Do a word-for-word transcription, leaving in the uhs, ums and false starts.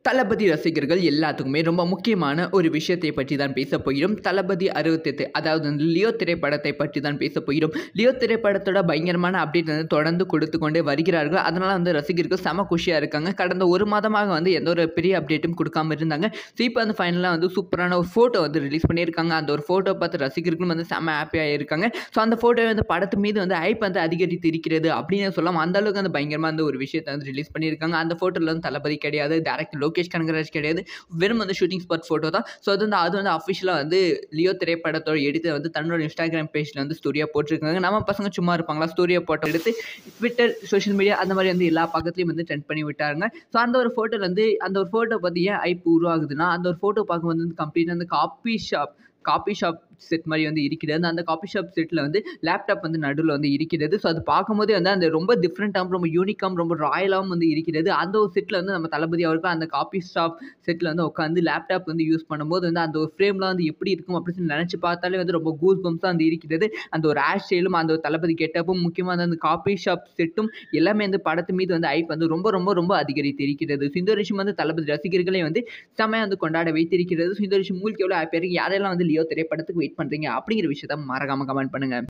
தளபதி ரசிகர்கள் எல்லாத்துக்குமே ரொம்ப முக்கியமான ஒரு விஷயத்தை பற்றி தான் பேச போகிறோம். தளபதி அறுபத்தெட்டு அதாவது வந்து லியோ திரைப்படத்தை பற்றி தான் பேச போகிறோம். லியோ திரைப்படத்தோட பயங்கரமான அப்டேட் வந்து தொடர்ந்து கொடுத்து கொண்டே வருகிறார்கள். அதனால் வந்து ரசிகர்கள் செம குஷியாக இருக்காங்க. கடந்த ஒரு மாதமாக வந்து எந்த ஒரு பெரிய அப்டேட்டும் கொடுக்காம இருந்தாங்க. ஸோ இப்போ வந்து ஃபைனலாக வந்து சூப்பரான ஒரு ஃபோட்டோ வந்து ரிலீஸ் பண்ணியிருக்காங்க. அந்த ஒரு ஃபோட்டோ பார்த்து ரசிகர்களும் வந்து செம ஹாப்பியாக இருக்காங்க. ஸோ அந்த ஃபோட்டோ வந்து படத்து மீது வந்து ஹைப் வந்து அதிகரித்து இருக்கிறது அப்படின்னு சொல்லலாம். அந்த அளவுக்கு வந்து பயங்கரமாக வந்து ஒரு விஷயத்தை வந்து ரிலீஸ் பண்ணியிருக்காங்க. அந்த ஃபோட்டோவில் வந்து தளபதி கிடையாது, டேரக்டர் லோகேஷ் கனகராஜ் கிடையாது, வெறும் வந்து ஷூட்டிங் ஸ்பாட் ஃபோட்டோ தான். ஸோ அது வந்து அது வந்து அஃபிஷியலாக வந்து லியோ திரைப்படத்தோட எடுத்து வந்து தன்னோட இன்ஸ்டாகிராம் பேஜில் வந்து ஸ்டோரியாக போட்டிருக்காங்க. நம்ம பசங்க சும்மா இருப்பாங்களா, ஸ்டோரியை போட்டோ எடுத்து ட்விட்டர், சோஷியல் மீடியா அந்த மாதிரி வந்து எல்லா பக்கத்துலையும் வந்து ட்ரெண்ட் பண்ணி விட்டாருங்க. ஸோ அந்த ஒரு ஃபோட்டோவில் வந்து அந்த ஒரு ஃபோட்டோ பற்றி ஏன் ஐப் உருவாகுதுன்னா, அந்த ஒரு ஃபோட்டோ பார்க்க வந்து கம்ப்ளீட்டாக வந்து coffee shop coffee shop set மாதிரி வந்து இருக்கிறது. அந்த காப்பி ஷாப் செட்டில் வந்து லேப்டாப் வந்து நடுவில் வந்து இருக்கிறது. ஸோ அது பார்க்கும்போதே வந்து அந்த ரொம்ப டிஃப்ரெண்ட்டாகவும் ரொம்ப யூனிக்காகவும் ரொம்ப ராயலாகவும் வந்து இருக்கிறது. அந்த ஒரு செட்டில் வந்து நம்ம தளபதி அவருக்கு அந்த காப்பி ஷாப் செட்டில் வந்து உட்காந்து லேப்டாப் வந்து யூஸ் பண்ணும்போது வந்து அந்த ஒரு ஃப்ரேம்லாம் வந்து எப்படி இருக்கும் அப்படின்னு நினச்சி பார்த்தாலே வந்து ரொம்ப கூஸ் பம்ஸாக வந்து இருக்கிறது. அந்த ஒரு ஹேர் ஸ்டைலும் அந்த ஒரு தளபதி கெட்டப்பும் முக்கியமாக அந்த காப்பி ஷாப் செட்டும் எல்லாமே வந்து படத்து மீது வந்து ஐப் வந்து ரொம்ப ரொம்ப ரொம்ப அதிகரித்து இருக்கிறது. ஸோ இந்த விஷயம் வந்து தளபதி ரசிகர்களை வந்து செமையாக வந்து கொண்டாட வைத்திருக்கிறது. ஸோ இந்த விஷயம் உங்களுக்கு எவ்வளோ ஹாப்பியாக இருக்குது, யாரெல்லாம் வந்து லியோ திரைப்படத்துக்கு வெயிட் பண்ணுறீங்க அப்படிங்கிற விஷயத்த மறக்காம கமெண்ட் பண்ணுங்க.